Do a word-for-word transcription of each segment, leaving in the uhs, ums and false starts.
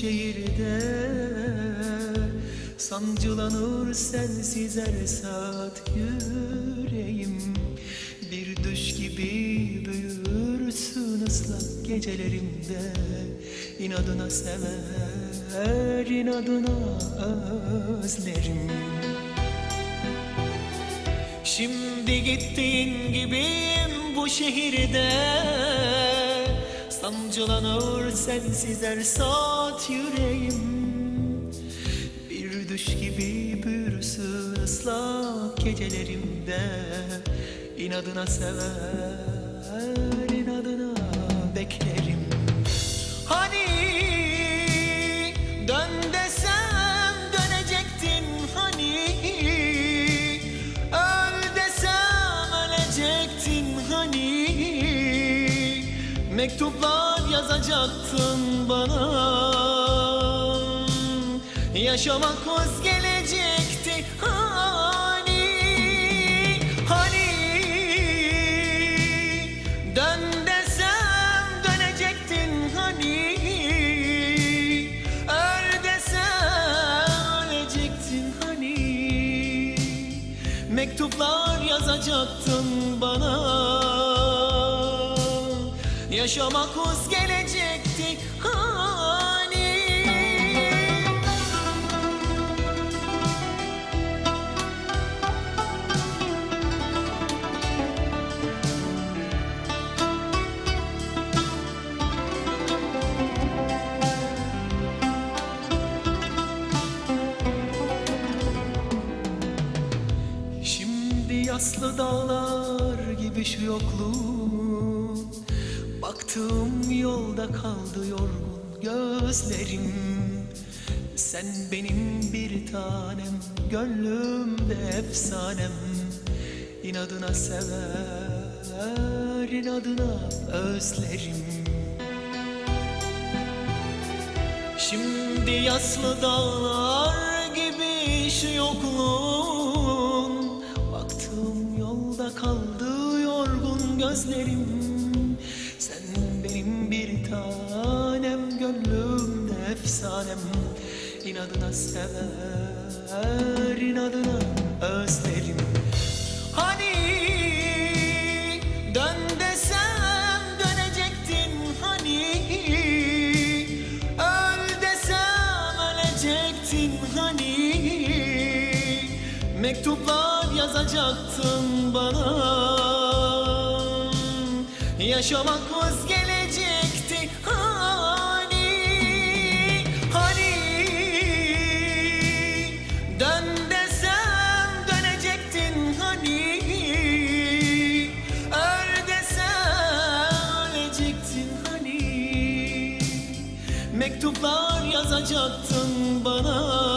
şehirde sancılanır sensiz her saat yüreğim. Bir düş gibi büyürsün ıslak gecelerimde. İnadına sever, inadına özlerim. Şimdi gittiğin gibiyim bu şehirde, sancılanır sensiz her saat yüreğim. Bir düş gibi büyürsün ıslak gecelerimde. İnadına sever, inadına beklerim. Hani dön desem dönecektin, hani öl desem ölecektin, hani mektuplar yazacaktın bana. Yaşamak vaz gelecekti, hani hani dön desem dönecektin, hani öl desem ölecektin, hani mektuplar yazacaktın bana. Yaşamak vaz gelecekti, hani. Yaslı dağlar gibi şu yokluğum, baktığım yolda kaldı yorgun gözlerim. Sen benim bir tanem, gönlümde efsanem. İnadına sever, inadına özlerim. Şimdi yaslı dağlar gibi şu yokluğum, baktığım yolda kaldı yorgun gözlerim. Sen benim bir tanem, gönlümde efsanem. İnadına sever, inadına özlerim. Hani dön desem dönecektin, hani öl desem ölecektin, hani mektuplar yazacaktın bana. Yaşamak vaz gelecekti, hani hani dön desem dönecektin, hani öl desem ölecektin, hani mektuplar yazacaktın bana.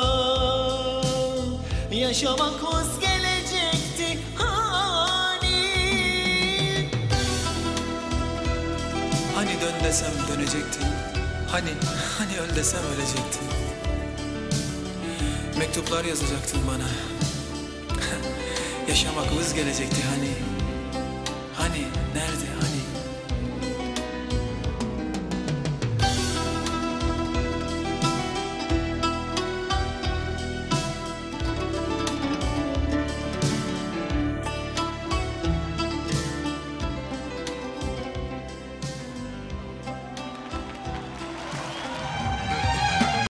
Yaşamak vaz gelecekti, hani. Hani dön desem dönecektin, hani hani öl desem ölecektin. Mektuplar yazacaktın bana. Yaşamak vız gelecekti, hani hani nerede, hani